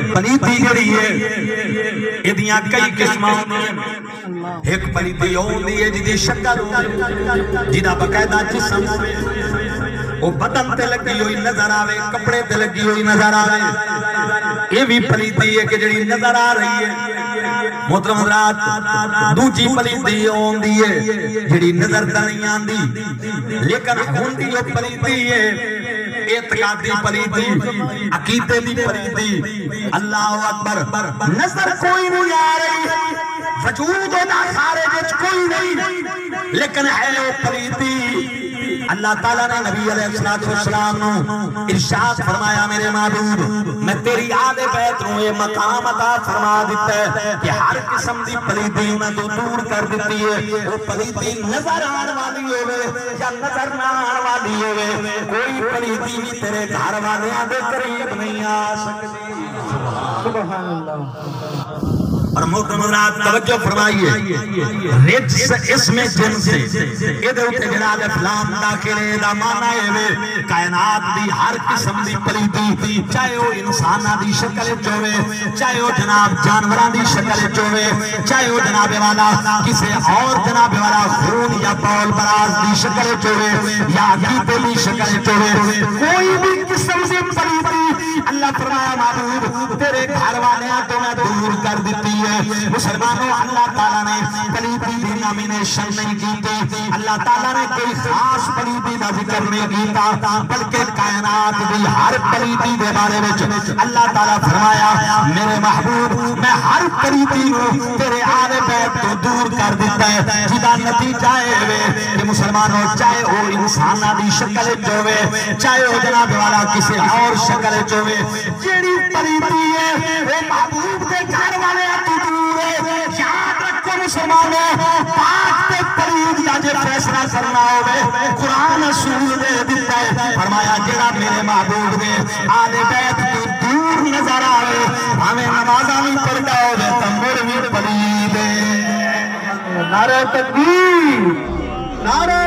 پلیتی جڑی ہے ادیاں کئی قسماں ایک پلیتی ہوندی ہے جدی شکل جدا باقاعدہ جسم وہ بدن تے لگی ہوئی نظر آوے کپڑے تے لگی ہوئی نظر آوے یہ بھی پلیتی ہے کہ جڑی نظر آ رہی ہے محترم حضرات دوجی پلیتی ہوندی ہے جڑی نظر تے نہیں آندی لیکن ہوندی وہ پلیتی ہے اعتقادی پلیتی عقیدے دی پلیتی اللہ اکبر نظر کوئی نہیں آ رہی وجود ہوتا خارج کوئی نہیں لیکن ہے وہ پلیتی اللہ تعالیٰ نے نبی علیہ السلام نے ارشاد فرمایا میرے معبود میں تیری آل بیت نو یہ مقام عطا فرما دیتا ہے کہ ہر قسم دی پلیتی میں تو دور کر دیتی ہے وہ پلیتی نظر آن والی ہوئے یا نظر نہ آن والی ہوئے کوئی پلیتی بھی تیرے گھر والے آدھے قریب نہیں آ سکتی سبحان اللہ اور محترم حضرات توجہ فرمائیے رجس اسم جنس ادھر اٹھے جلال افلام داخلے دا معنی ہے کائنات دی ہر قسم دی پلیتی چاہے وہ انسانہ دی شکل چوے چاہے وہ جناب جانوران دی شکل چوے چاہے وہ جناب والا کسے اور جناب والا خون یا بول براز دی شکل چوے یا عقیدے دی شکل چوے کوئی بھی قسم سے پلیتی اللہ فرمایا معبود تیرے گھر والے تو میں دور کر دیتی ہے مسلمانوں اللہ تعالیٰ نے پلیتی دی نامینیشن نہیں کیتی اللہ تعالیٰ نے کوئی خاص پلیتی دا ذکر نہیں کیتا بلکہ کائنات دی ہر پلیتی دے بارے وچ اللہ تعالیٰ فرمایا میرے محبوب میں ہر پلیتی کو تیرے آل بیت تو دور کر دیتا ہے جدا نتیجہ ہے کہ مسلمانوں چاہے وہ انسانہ دی شکل چوے چاہے وہ جناب والا کسی اور شکل چوے جیڑی پلیتی ہے وہ محبوب دے گھر والے یاد رکھو مسلمانوں پاک تے پلید یا جے فیصلہ کرنا ہوئے قرآن اصول دے دیتا ہے فرمایا جڑا میرے معبود دے آل بیت تو دور نظر آئے ہمیں نمازہ بھی پڑھتا ہوئے تمبر بھی پلید نعرہ تکبیر نعرہ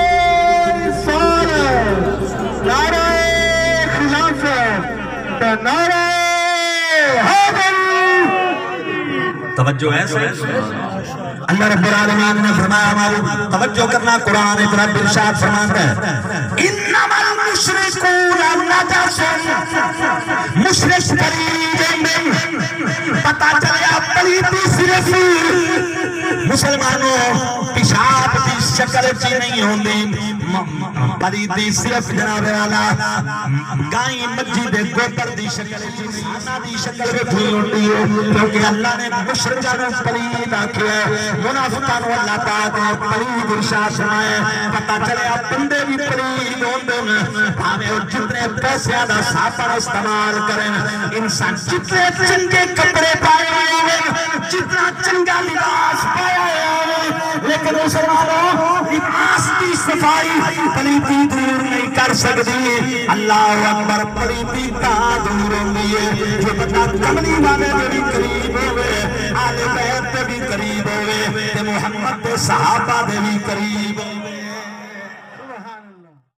رسالت نعرہ خلافت نعرہ حیدر توجہ ہے اللہ رب العالمین نے فرمایا ہماری توجہ کرنا قرآن رب ارشاد فرماتا ہے انما المشرکون نجس مشرک پلید میں پتہ چلیا پلیتی صرف مسلمانوں پیشاب کی شکل چی نہیں ہوندی پلیتی صرف جناب والا گائیں مجھی دے گوپر دی شکل چی سانا دی شکل بھی ہوتی ہے کیونکہ اللہ نے مشرکانوں پلید آکھیا ہے منافقانوں اللہ پاک نے پلید ارشاد سنائے پتہ چلے آپ بندے بھی پلید ہوندے ہمیں اور جتنے پیسے آدھا ساپر استعمال کریں انسان جتنے چنگے کپڑے پائے ہوئے جتنا چنگا لباس پایا ہوئے لیکن مسلمانوں لباس کی صفائی پلیتی دور نہیں کر سکتی اللہ اکبر پلیتی کا دور ہوئی ہے جو بتا کملی والے بھی قریب ہوئے آل بیت بھی قریب ہوئے محمد صحابہ بھی قریب ہوئے